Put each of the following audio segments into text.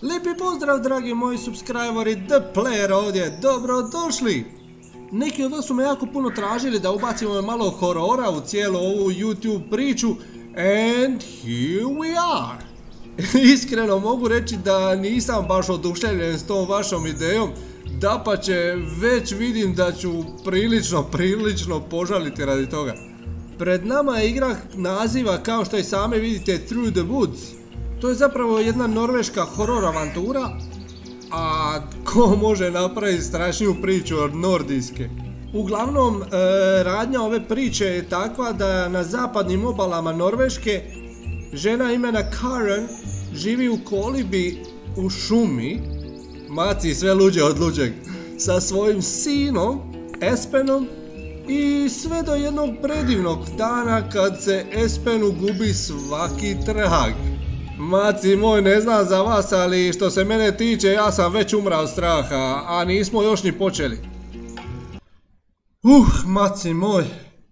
Lijepi pozdrav dragi moji subscriberi, The Player ovdje, dobrodošli! Neki od vas su me jako puno tražili da ubacimo malo horora u cijelu ovu YouTube priču, and here we are! Iskreno mogu reći da nisam baš oduševljen s tom vašom idejom, dapače već vidim da ću prilično požaliti radi toga. Pred nama je igra naziva kao što i sami vidite Through the Woods. To je zapravo jedna norveška horor avantura, a ko može napraviti strašniju priču od nordijske? Uglavnom, radnja ove priče je takva da na zapadnim obalama Norveške žena imena Karen živi u kolibi u šumi, maci sve luđe od luđeg, sa svojim sinom, Espenom, i sve do jednog predivnog dana kad se Espenu gubi svaki trag. Maci moj, ne znam za vas, ali što se mene tiče ja sam već umrao od straha, a nismo još ni počeli. Maci moj,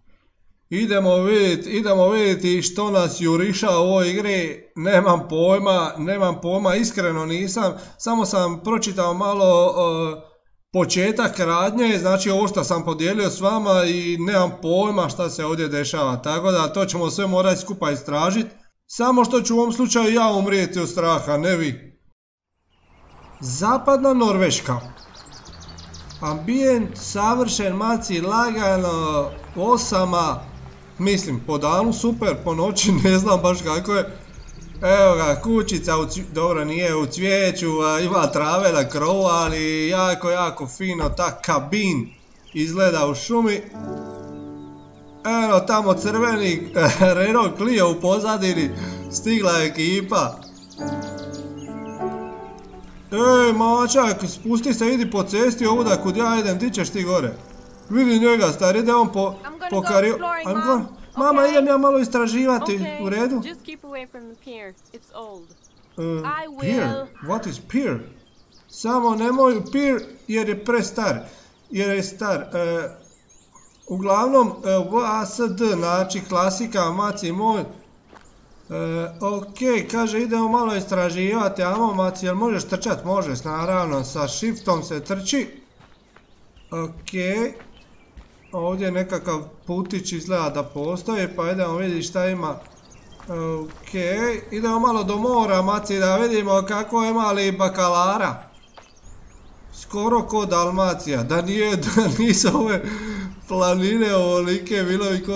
idemo vidjeti što nas juriša u ovoj igri. Nemam pojma, iskreno nisam, samo sam pročitao malo početak radnje, znači ovo što sam podijelio s vama i nemam pojma šta se ovdje dešava, tako da to ćemo sve morati skupa istražiti. Samo što ću u ovom slučaju ja umrijeti od straha, ne vi. Zapadna Norveška. Ambijent savršen, maci, lagano, osama. Mislim, po danu super, po noći ne znam baš kako je. Evo ga, kućica, dobro nije u cvijeću, ima trave na krovu, ali jako fino, ta kabin izgleda u šumi. Eno tamo crveni Renault Clio u pozadini, stigla je ekipa. Ej mačak, spusti se, idi po cesti ovuda kud ja idem, di ćeš ti gore? Vidi njega star, ide on po kario... Mama, idem ja malo istraživati, u redu? Pier? What is pier? Samo nemoj pier jer je prestar, jer je star. Uglavnom, VASD, znači klasika, maci moj. Ok, kaže idemo malo istraživati, amo maci, jel možeš trčat? Možeš, naravno, sa shiftom se trči. Ok, ovdje je nekakav putić izgleda da postoji, pa idemo vidjeti šta ima. Ok, idemo malo do mora, maci, da vidimo kako ima li bakalara. Skoro ko Dalmacija, da nisu ove planine ovolike, bilo bi ko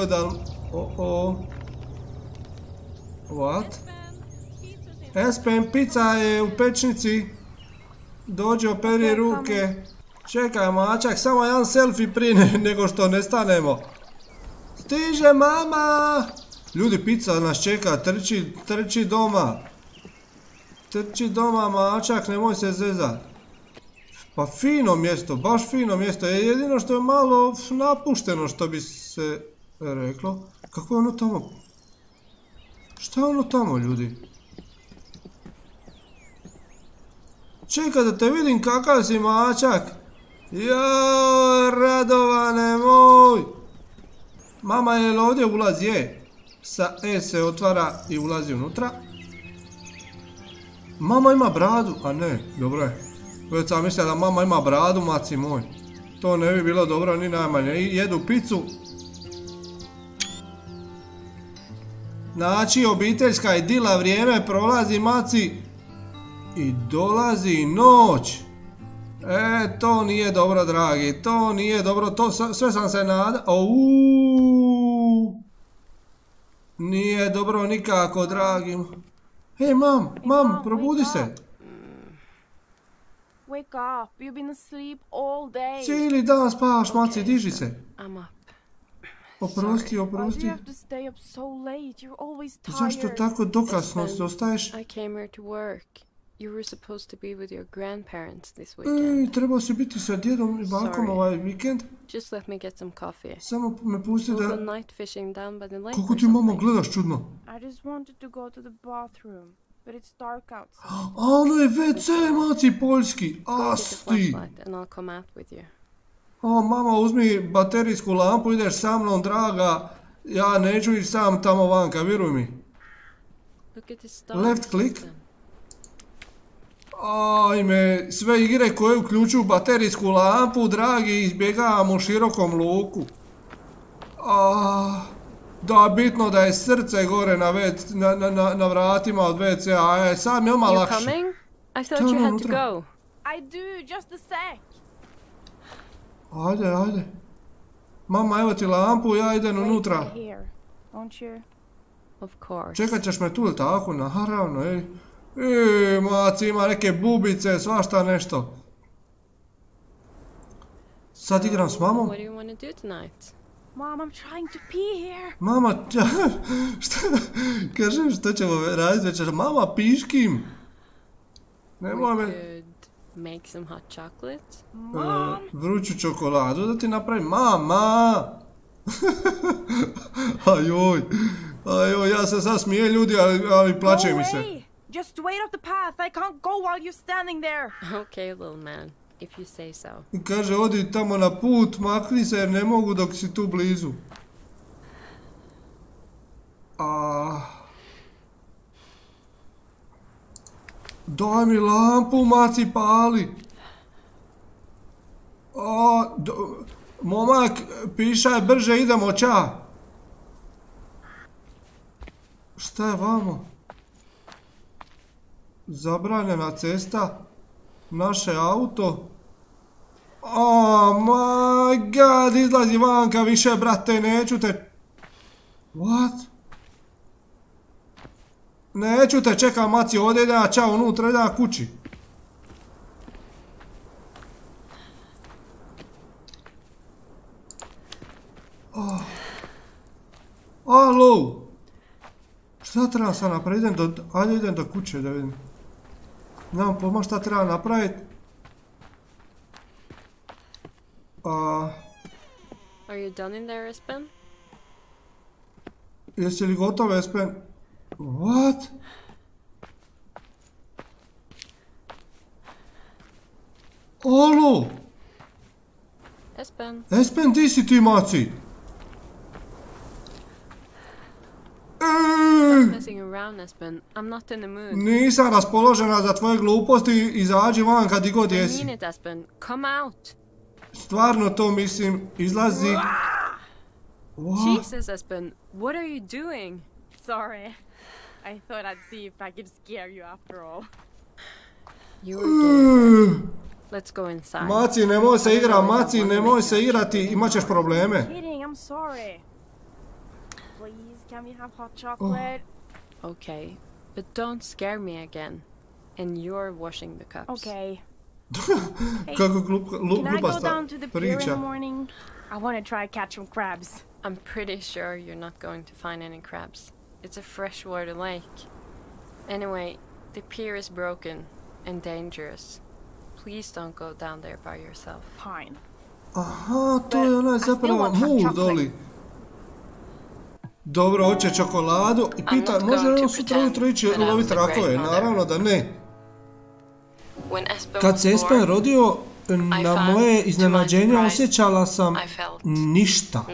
What? Espen, pizza je u pečnici. Dođi, operi ruke. Čekaj mačak, samo jedan selfie prije nego što nestanemo. Stiže mama! Ljudi, pizza nas čeka, trči doma. Trči doma mačak, nemoj se zezat. Pa fino mjesto, baš fino mjesto, jedino što je malo napušteno što bi se reklo. Kako je ono tamo? Šta je ono tamo, ljudi? Čekaj da te vidim kakav si mačak. Joj, Radovane moj. Mama, je li ovdje ulaz? Je. Sa E se otvara i ulazi unutra. Mama ima bradu, a ne, dobro je. Već sam mislio da mama ima bradu, maci moj. To ne bi bilo dobro ni najmanje. Jedu picu. Znači, obiteljska idila, vrijeme prolazi, maci. I dolazi noć. To nije dobro, dragi. To nije dobro. To sve sam se nadao. Nije dobro nikako, dragi. Hej, mam, probudi se. Wake up, you've been asleep all day. Cijeli dan spavaš, maci, diži se. I'm up. Oprosti. Why do you have to stay up so late? You're always tired. Zašto tako dokasno ostaješ? I came here to work. You were supposed to be with your grandparents this weekend. Trebao si biti sa djedom i bakom ovaj vikend. Just let me get some coffee. Samo me pusti da... We'll go night fishing down by the lake. Kako ti mama gledaš čudno? I just wanted to go to the bathroom. But it's dark outside. A ono je WC, maci, poljski. Asti. O, mama, uzmi baterijsku lampu, ideš sa mnom, draga. Ja neću ići sam tamo vanka, vjeruj mi. Left click. Ajme, sve igre koje uključuju baterijsku lampu, dragi, izbjegavamo u širokom luku. Da, bitno da je srce gore na vratima od WC-a, sad mi je odmah lakše. You coming? I thought you had to go. I do, just a sec. Ajde. Mama, evo ti lampu, ja idem unutra. Here, won't you? Of course. Čekat ćeš me tu ili tako, naravno, ej. Maci ima neke bubice, svašta nešto. Sad igram s mamom. What do you want to do tonight? Mom, I'm trying to pee here. Mama, šta? Kažem što ćemo raditi večer. Mama, piškim. Nemoj me... Could make some hot chocolate. Mom. Vruću čokoladu da ti napravim. Mama! Ajoj, ja se sad smije ljudi, ali plaće mi se. Go away. Just wait up the path. I can't go while you're standing there. Okay, little man, if you say so. Kaže, odi tamo na put, makni se jer ne mogu dok si tu blizu. Daj mi lampu, maci, pali. Momak, pišaj brže, idemo ča. Šta je vamo? Zabranjena cesta. Naše auto. Oh my god, izlazi vanka više, brate, neću te... What? Neću te, čekam, maci, ovdje idem, čao, unutra, idem kući. Alo! Šta treba sad napraviti? Ajde idem do kuće da vidim. Nemam pojma šta treba napraviti. Are you done in there, Espen? Jesi li gotov, Espen? What? Alo! Espen? Espen, ti si ti, maci! Messing around, Espen. I'm not in the mood. Nisam raspoložena za tvoje gluposti, izađi van kad i god I jesi. mean it, Espen. Come out. Stvarno to mislim, izlazi. What? Jesus, Espen. What are you doing? Sorry. I thought I'd see if I could scare you after all. You were gay. Let's go inside. Maci, nemoj se igra, Maci, nemoj se igrati, imat ćeš probleme. Kidding, I'm sorry. Please, can we have hot chocolate? Okay, but don't scare me again. And you're washing the cups. Okay. Kako Can I go glupasta down to the pier in the priča. morning? I want to try catch some crabs. I'm pretty sure you're not going to find any crabs. It's a freshwater lake. Anyway, the pier is broken and dangerous. Please don't go down there by yourself. Fine. Aha, to je onaj zapravo mul doli. Dobro, hoće čokoladu i pita, može li on sutra ujutro ići loviti rakove? Naravno da ne. Kad se Espen rodio, na moje iznenađenje osjećala sam ništa.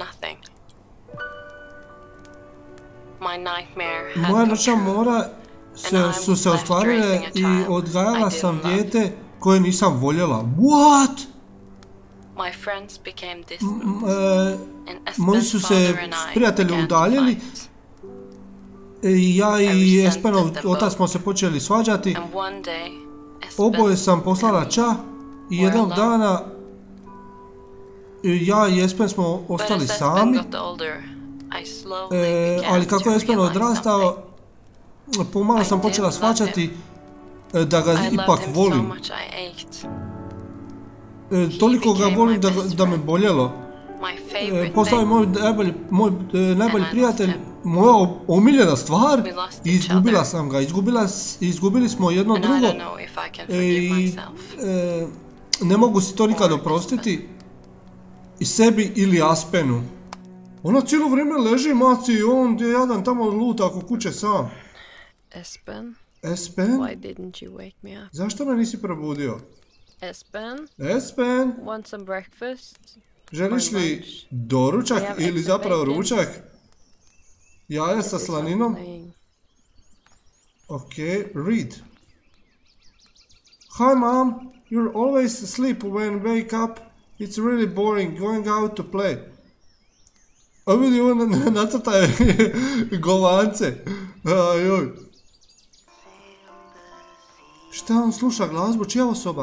Moja noćna mora su se ostvarile i odgajala sam dijete koje nisam voljela. What? Moji su se prijatelji udaljili. Ja i Espenov otac smo se počeli svađati. Oboje sam poslala ča i jednog dana ja i Espen smo ostali sami. Ali kako je Espen odrastao, pomalo sam počela shvaćati da ga ipak volim. Toliko ga volim da me boljelo. Postao je moj najbolji prijatelj, moja omiljena stvar i izgubila sam ga. Izgubili smo jedno drugo i ne mogu si to nikad oprostiti i sebi ili Aspenu. Ona cijelo vrijeme leži, maci, i on je jadan tamo luta oko kuće sam. Espen? Espen? Why didn't you wake me up? Zašto me nisi probudio? Espen? Espen? Want some breakfast? Želiš li doručak ili zapravo ručak? Jaja sa slaninom? Ok, read. Hi mom, you're always asleep when wake up. It's really boring going out to play. A vidi, on nacrtaje govance. Ajoj. Šta on sluša glazbu? Čija osoba?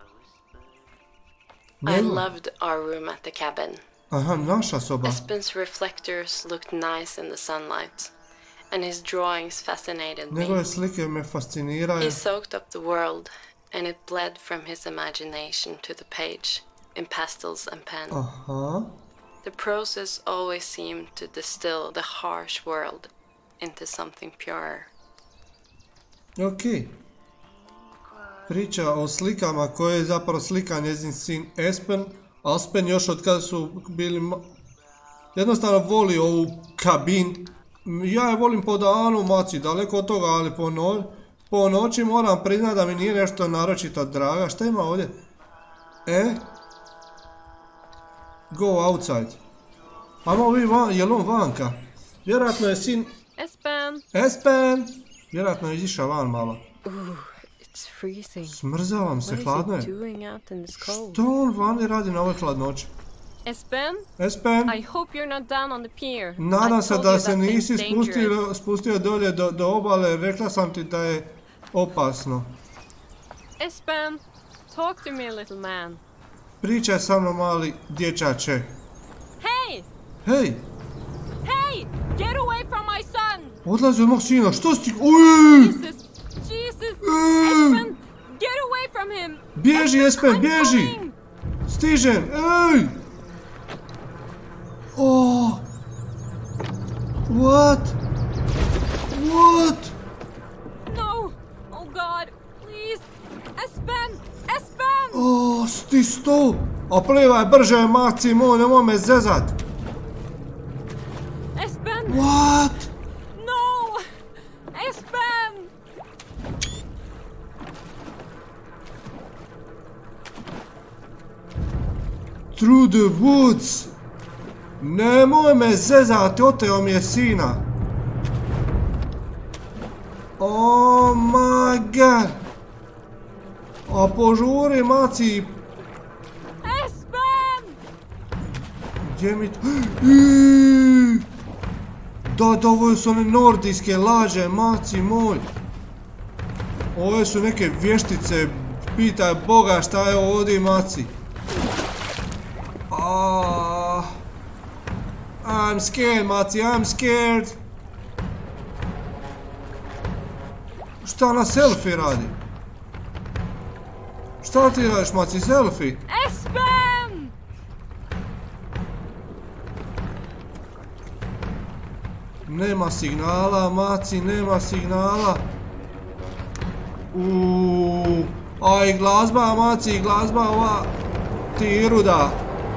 I loved our room at the cabin. Aha, naša soba. Espen's reflectors looked nice in the sunlight, and his drawings fascinated me. Njegove slike me fasciniraju. He soaked up the world, and it bled from his imagination to the page, in pastels and pen. Aha. The process always seemed to distill the harsh world into something purer. Ok. Priča o slikama koje je zapravo slika njezin sin Espen. Aspen još od kada su bili... Jednostavno voli ovu kabin. Ja je volim po danu, maci, daleko od toga, ali po noći moram priznati da mi nije nešto naročito draga. Šta ima ovdje? Go outside. Ajmo vi van, jel on vanka? Vjerojatno je sin... Espen! Vjerojatno je izišao van malo. It's freezing. Smrzavam se, hladno je. What is he doing out in this cold? Što on vani radi na ovoj hladnoći? Espen? I hope you're not down on the pier. Nadam se da se nisi spustio dolje do obale, rekla sam ti da je opasno. Espen, talk to me, little man. Pričaj sa mnom, mali dječače. Hey! Hej! Hey! Get away from my son! Odlazi od mog sina, što si... Uj! Jesus! Espen! Get away from him! Bježi, Espen, bježi! Stižem, ej! Oh! What? What? No! Oh God! Please! Espen! Espen! Oh, sti sto! A plivaj brže, maci moj, nemoj me zezat! Espen! What? No! Espen! Through the woods! Nemoj me zezati, oteo mi je sina! Oh my god! A požuri, maci! Espen! Gdje mi to... Da, ovo su one nordijske laže, maci moj! Ove su neke vještice, pitaj Boga šta je ovdje, maci! I'm scared, maci, I'm scared! Šta na selfie radi? Šta ti radiš, maci, selfie? Espen! Nema signala, maci, nema signala. A i glazba, maci, i glazba ova ti ruda.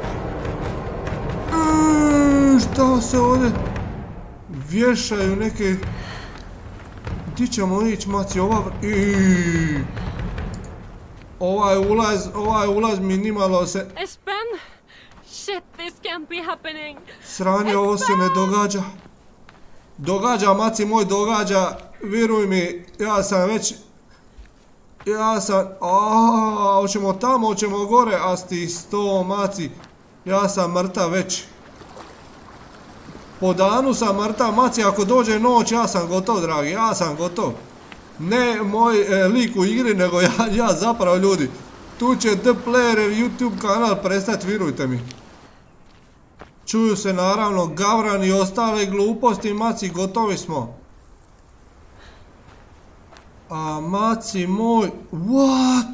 Šta se ovdje vješaju neke... Gdje ćemo ići, maci, ovaj ulaz mi nimalo se... Espen! Shit, this can't be happening! Sranje, ovo se ne događa. Događa, maci moj, događa. Vjeruj mi, ja sam već... hoćemo tamo, hoćemo gore, a sti sto, maci. Ja sam mrtav već. Po danu sam mrtav, maci, ako dođe noć, ja sam gotov, dragi, ja sam gotov. Ne moj lik u igri, nego ja zapravo, ljudi. Tu će The Player YouTube kanal prestati, vjerujte mi. Čuju se naravno gavran i ostale gluposti, maci, gotovi smo. A maci moj, what?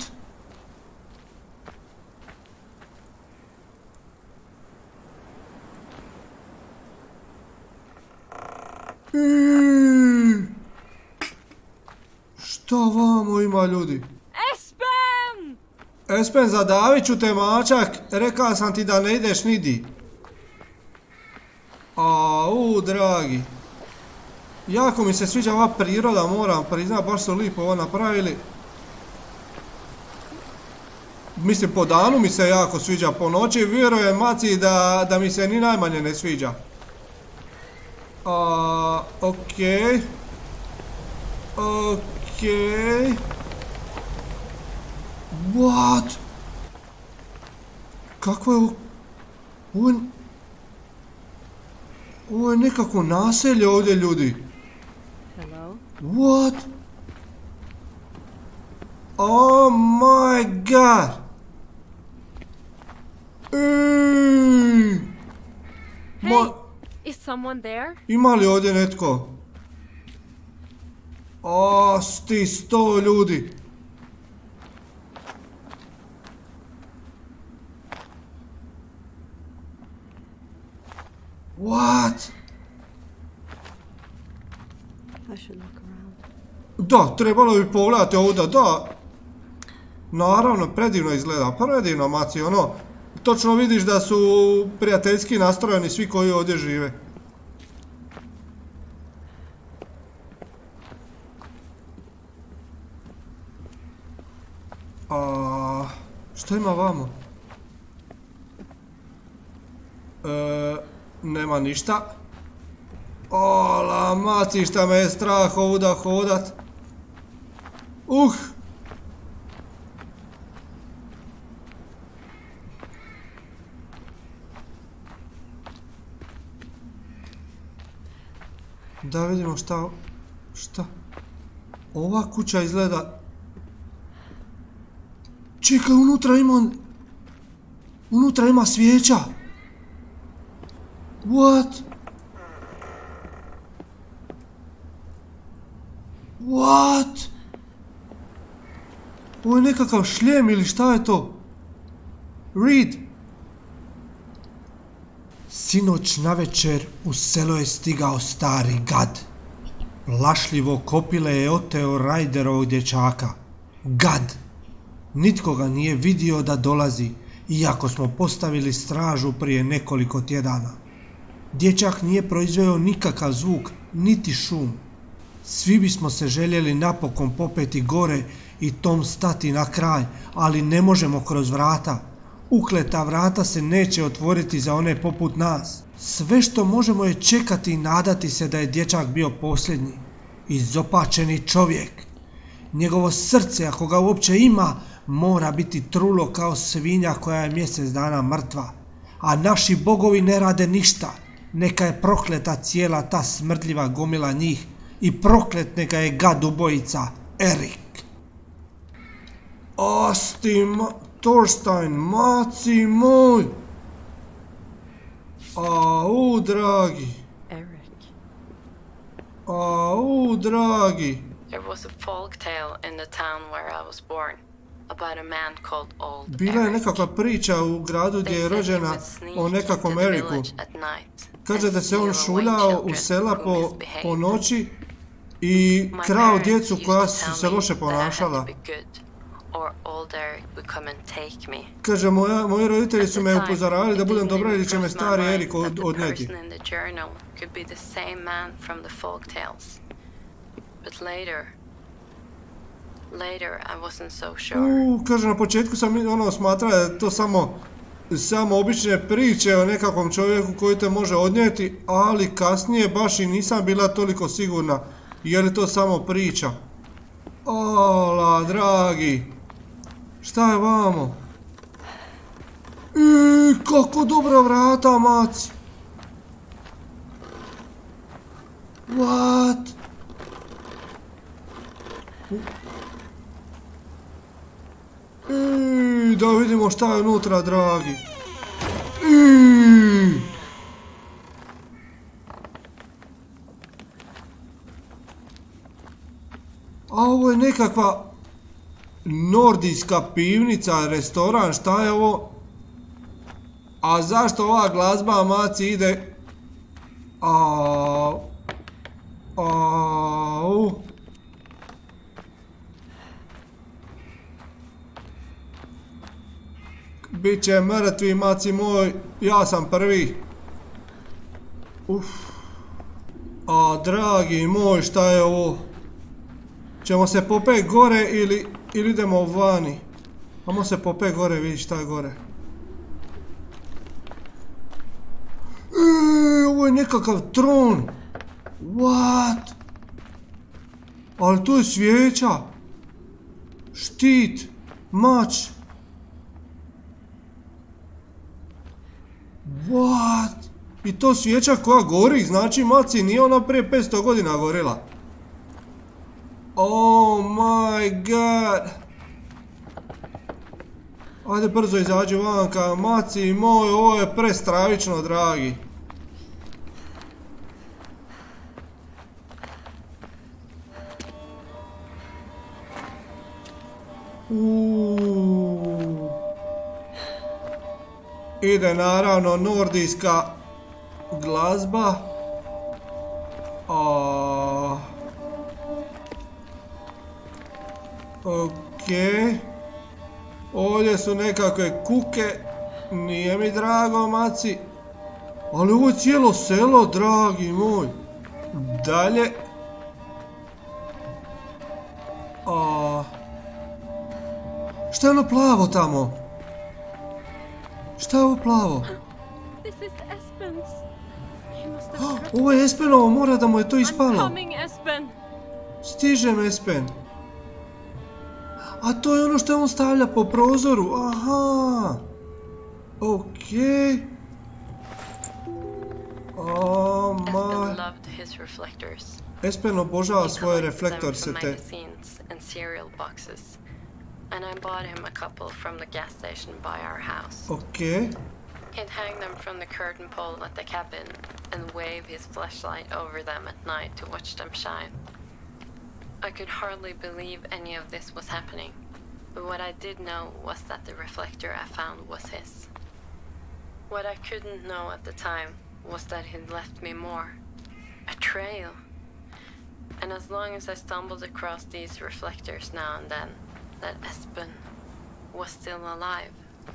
Šta vamo ima, ljudi? Espen! Espen, zadavit ću te, mačak, rekao sam ti da ne ideš nidi. Dragi. Jako mi se sviđa ova priroda, moram priznat, baš su lipo ovo napravili. Mislim, po danu mi se jako sviđa, po noći vjerujem, maci, da mi se ni najmanje ne sviđa. Okej. What? Kako je ovo? Ovo je nekako naselje ovdje, ljudi. Hello? What? Oh my god! Hey, is someone there? Ima li ovdje netko? O, sti 100 ljudi. What? I should look around. Da, trebalo bi pogledati ovdje, da. Naravno, predivno izgleda, predivno, maci, ono. Točno vidiš da su prijateljski nastrojeni svi koji ovdje žive. Što ima vamo? Nema ništa. Ola, maci, šta me je strah ovuda hodat. Da vidimo šta... Ova kuća izgleda... Čekaj, unutra ima svijeća. What? What? Ovo je nekakav šljem ili šta je to? Read. Sinoć navečer u selo je stigao stari gad. Plašljivo kopile je oteo Rajderovog dječaka. Gad. Nitko ga nije vidio da dolazi, iako smo postavili stražu prije nekoliko tjedana. Dječak nije proizveo nikakav zvuk, niti šum. Svi bismo se željeli napokon popeti gore i tom stati na kraj, ali ne možemo kroz vrata. Ukleta vrata se neće otvoriti za one poput nas. Sve što možemo je čekati i nadati se da je dječak bio posljednji. Izopačeni čovjek. Njegovo srce, ako ga uopće ima, mora biti trulo kao svinja koja je mjesec dana mrtva. A naši bogovi ne rade ništa. Neka je prokleta cijela ta smrdljiva gomila njih i proklet neka je gad ubojica, Erik. Thorstein, maci moj! Au, dragi! Eric. Au, dragi! There was a folk tale in the town where I was born about a man called Old Bila je Eric. nekakva priča u gradu gdje je rođena o nekakvom Eriku. Kaže da se on šuljao u sela po noći i krao djecu koja su se loše ponašala. Kaže, moji roditelji su me upozoravali da budem dobra ili će me stari Erik odnijeti. Kaže, na početku sam smatrao da je to samo obične priče o nekakvom čovjeku koji te može odnijeti, ali kasnije baš i nisam bila toliko sigurna je li to samo priča. Ola, dragi! Šta je vamo? Kako dobra vrata, maci! What? Da vidimo šta je unutra, dragi. A ovo je nekakva nordijska pivnica, restoran, šta je ovo? A zašto ova glazba, maci, ide? Biće mrtvi, maci moj, ja sam prvi. A dragi moj, šta je ovo? Ćemo se popet gore ili idemo vani? Ajmo se popet gore, vidi šta je gore. Ovo je nekakav tron. What? Ali to je svijeća. Štit. Mač. What? I to svijeća koja gori, znači maci nije ona prije 500 godina gorila. Oh my god. Ajde brzo izađi vanka, maci moj, ovo je prestravično, dragi. Ide naravno nordijska glazba. Okej. Ovdje su nekakve kuke. Nije mi drago, maci. Ali ovo je cijelo selo, dragi moj. Dalje. Šta je ono plavo tamo? Šta je ovo plavo? Ovo je Espenovo, mora da mu je to ispalo. Stižem, Espen. A to je ono što on stavlja po prozoru, aha. Okej. Espen obožava svoje reflektorse. And I bought him a couple from the gas station by our house. Okay. He'd hang them from the curtain pole at the cabin and wave his flashlight over them at night to watch them shine. I could hardly believe any of this was happening, but what I did know was that the reflector I found was his. What I couldn't know at the time was that he'd left me more. A trail. And as long as I stumbled across these reflectors now and then, that Espen was still alive.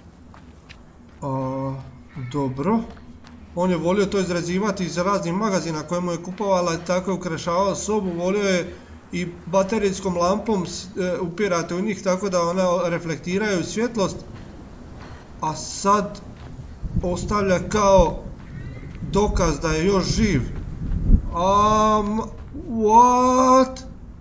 Dobro. On je volio to izrazivati iz raznih magazina koje mu je kupovala i tako je ukrašavao sobu. Volio je i baterijskom lampom upirati u njih tako da one reflektiraju svjetlost. A sad ostavlja kao dokaz da je još živ. What?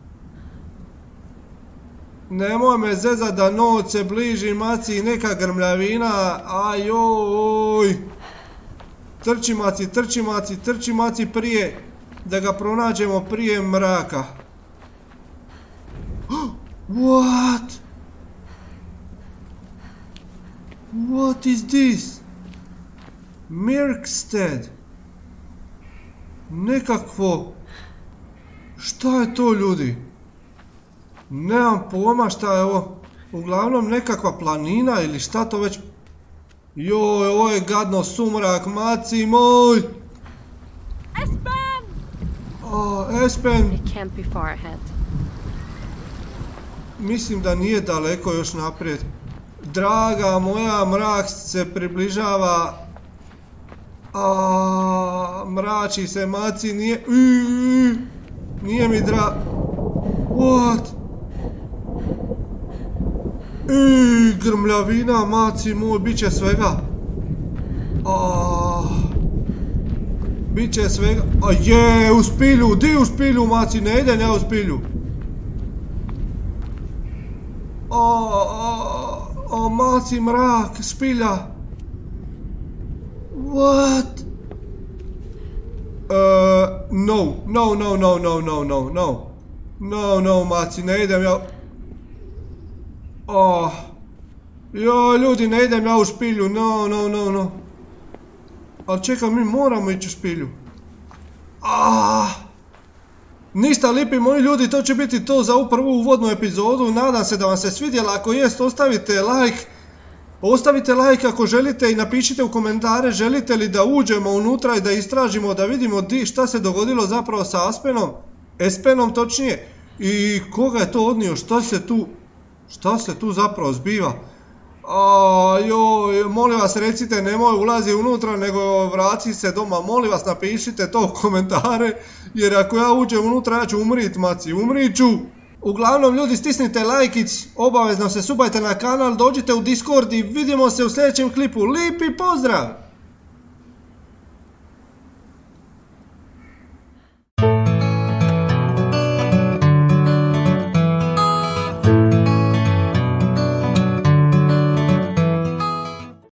Nemoj me zezat da noć se bliži, maci, i neka grmljavina, ajoj. Trči maci, trči maci, trči maci prije, da ga pronađemo prije mraka. What? What is this? Mirkstead. Nekakvo. Šta je to, ljudi? Nemam pojma šta je ovo. Uglavnom nekakva planina ili šta to već. Joj, ovo je gadno sumrak, maci moj. Espen! Espen. It can't be far ahead. Mislim da nije daleko još naprijed. Draga moja, mrak se približava. Mrači se, maci, nije... Nije mi What? Grmljavina, maci moj, bit će svega. Bit će svega. U špilju, di u špilju, maci, ne idem ja u špilju. Maci, mrak, špilja. What? No, maci, ne idem ja... Joj, ljudi, ne idem ja u špilju, no. Ali čekaj, mi moramo ići u špilju. Ništa, lipi moji ljudi, to će biti to za ovu prvu uvodnu epizodu. Nadam se da vam se svidjela, ako jest, ostavite like. Ostavite like ako želite i napišite u komentare želite li da uđemo unutra i da istražimo, da vidimo šta se dogodilo zapravo sa Espenom točnije. I koga je to odnio, šta se tu zapravo zbiva. Joj, molim vas recite, nemoj ulazi unutra nego vraci se doma, molim vas napišite to u komentare, jer ako ja uđem unutra ja ću umrit, maci, umrit ću. Uglavnom ljudi, stisnite lajkić, obavezno se subajte na kanal, dođite u Discord i vidimo se u sljedećem klipu. Lipi pozdrav!